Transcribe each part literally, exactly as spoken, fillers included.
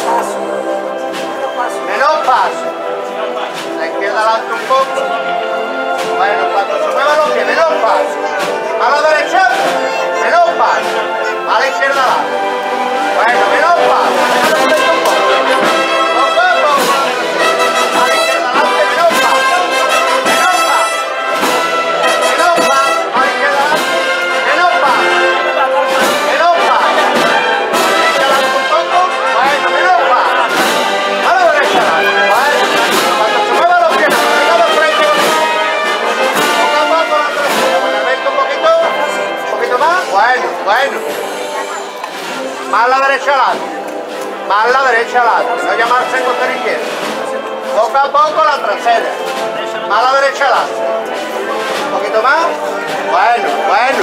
Menos paso. La izquierda adelante un poco. Bueno, cuando se muevan los pies, menos paso. A la derecha, menos paso. A la izquierda adelante. Bueno, menos paso. Menos un poco. Poco a poco. A la izquierda adelante, menos paso. Menos paso. Menos paso. A la izquierda adelante. Menos paso. Menos paso. A la derecha adelante un poco. Bueno, menos paso. A la derecha adelante. Bueno, cuando se muevan los pies, venga de frente. Poco a poco la trasera. Bueno, vente un poquito. Un poquito más. Bueno, bueno. Más la derecha adelante. Más la derecha adelante. No llamarse en costero izquierdo. Poco a poco la trasera. Más la derecha adelante. Un poquito más. Bueno, bueno.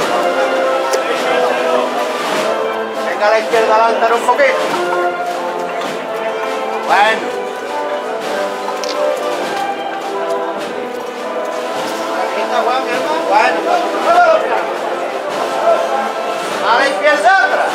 Venga a la izquierda adelante un poquito. Bueno. Bueno, a la izquierda atrás.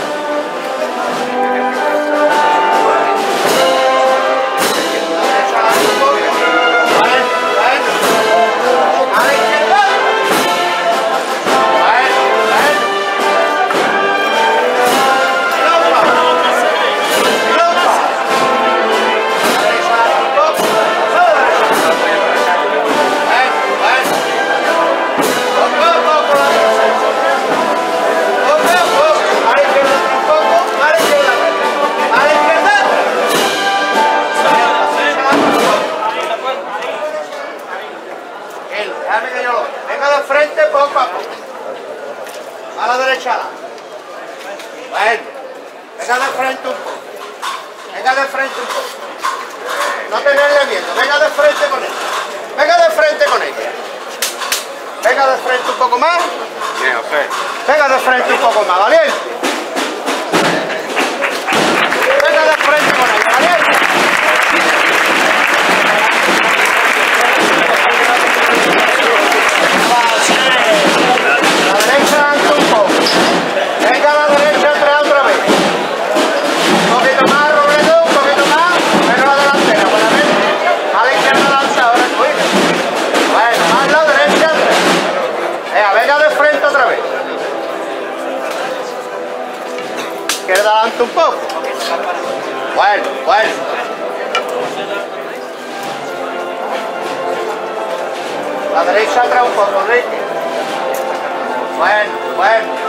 Venga de frente poco a poco. A la derecha. Bueno. Venga de frente un poco. Venga de frente un poco. No tenerle miedo. Venga de frente con ella. Venga de frente con ella. Venga de frente un poco más. Bien, José. Venga de frente un poco más, valiente. Venga de frente con ella, valiente. La derecha adelante un poco. Venga a la derecha atrás otra vez. Un poquito más, Robledo, un poquito más. Pero la delantera, buenamente. A la izquierda lanza ahora, cuida. Bueno, más la derecha atrás. Venga, venga de frente otra vez. Izquierda adelante un poco. Bueno, bueno. La derecha atrás un poco, Ricky. Bueno, bueno.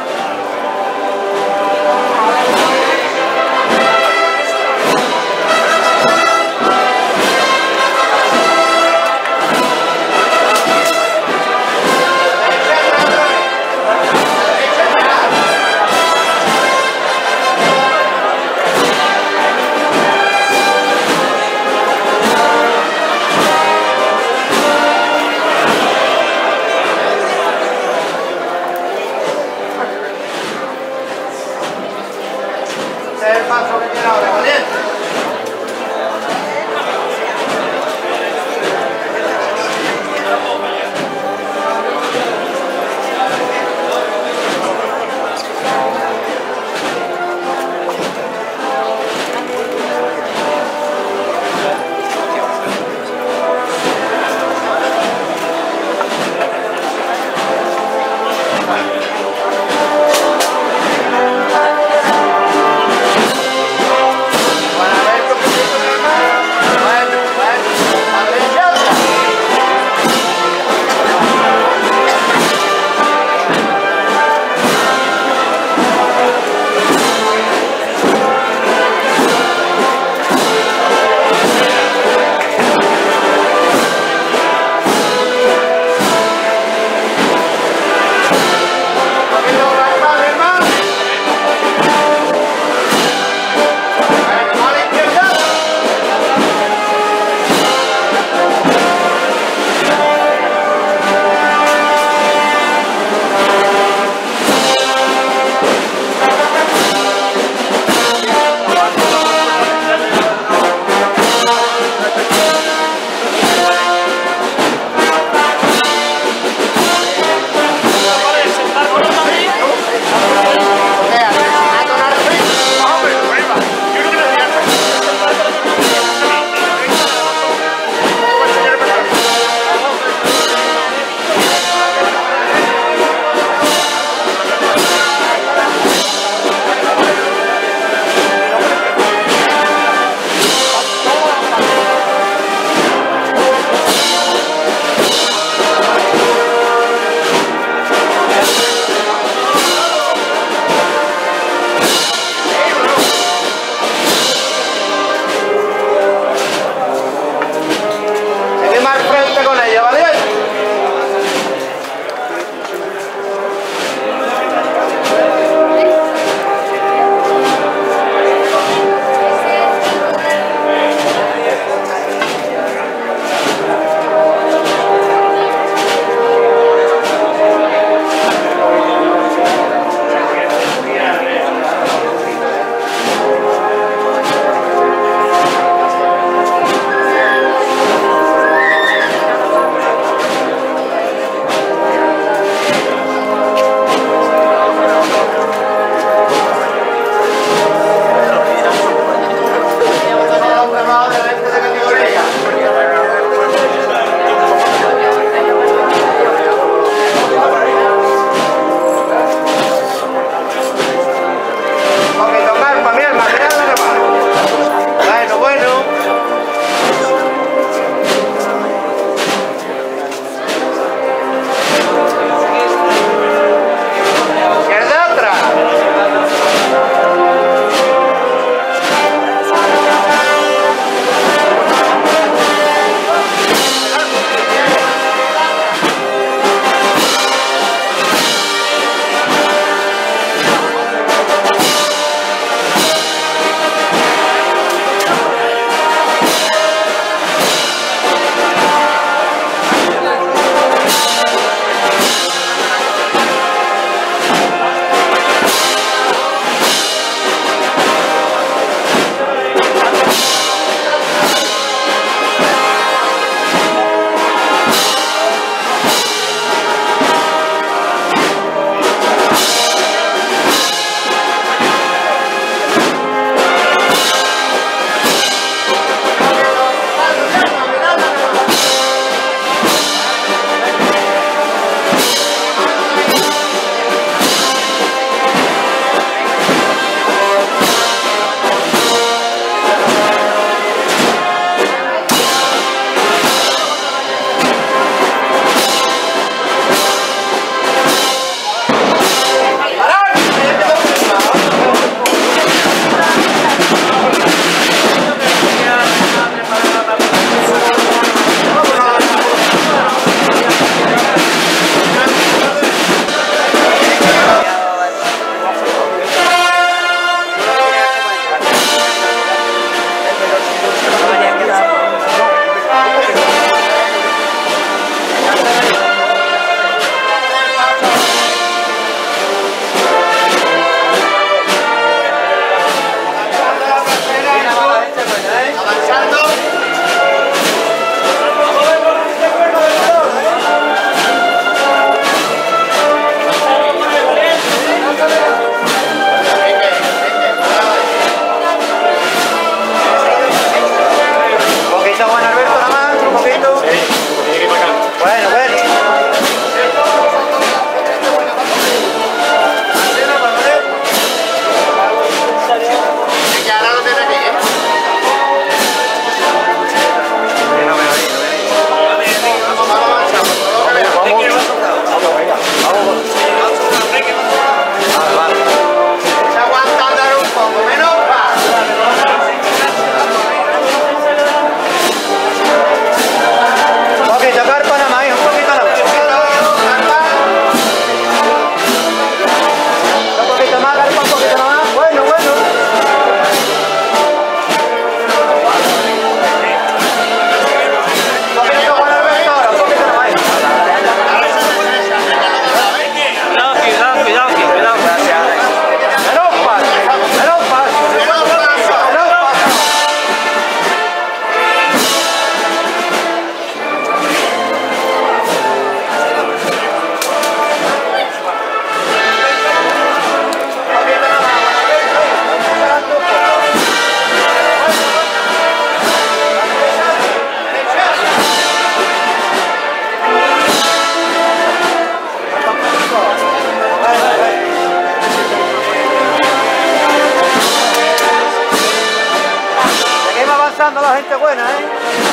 pasando la gente buena, ¿eh?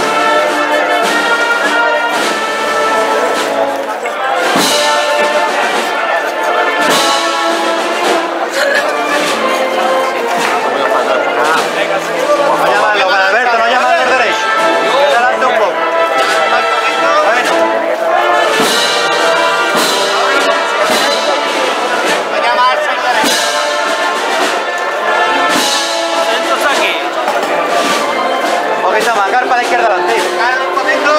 No llamarlo, con Alberto, no llamarlo al derecho. Que adelante un poco. Bueno. Va a llamarse al derecho. Atentos aquí. Un poquito más, carpa a la izquierda adelante. Carpa un poquito.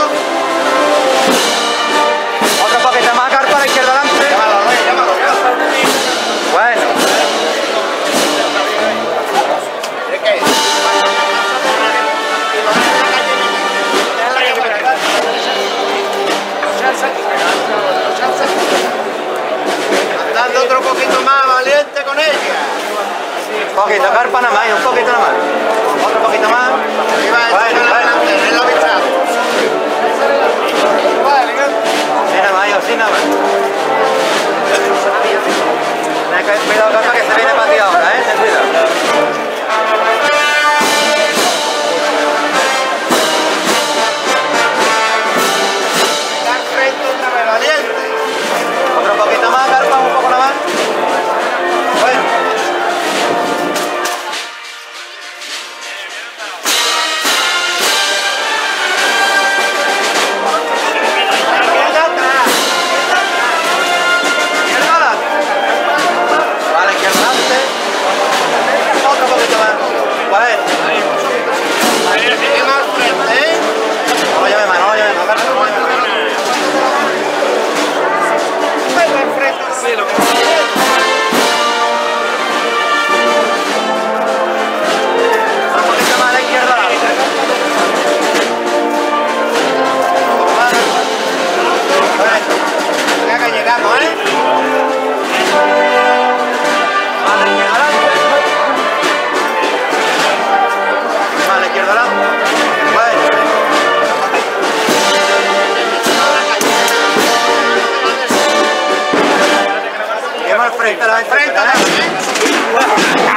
Otro poquito más, carpa a la izquierda adelante. Llámalo, Luis, llámalo, llámalo. Bueno. ¿De qué? Andando otro poquito más, valiente con ella. Un poquito, carpa nada más, un poquito nada más. Otro poquito más. Bueno, bueno. Él lo ha avisado. Sí, nada más, yo sí, nada más. Tienes que cuidado, carpa, que se viene para ti ahora, ¿eh? Ten cuidado. Otro poquito más, carpa, un poco nada más. Bueno. Vale, izquierda adelante. Otro poquito más. Bueno. Más frente, ¿eh? No lo llame más, no lo llame más, carpa, no lo llame más. Sí, lo que Un poquito más a la izquierda adelante. Un poco más. Bueno. Ya que llegamos, ¿eh? Más a la izquierda adelante. Más a la izquierda adelante. Bueno. Lleva al frente a la gente.